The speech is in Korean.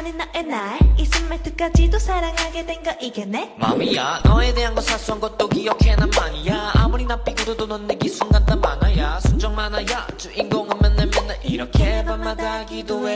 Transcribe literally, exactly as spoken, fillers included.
아닌 너의 날 이슨 말투까지도 사랑하게 된 거 이게 내 맘이야 너에 대한 건 사소한 것도 기억해 난 많이야 아무리 나 삐그러도 넌 내기 순간 단 많아야 순정 많아야 주인공은 맨날 맨날 이렇게 밤마다 기도해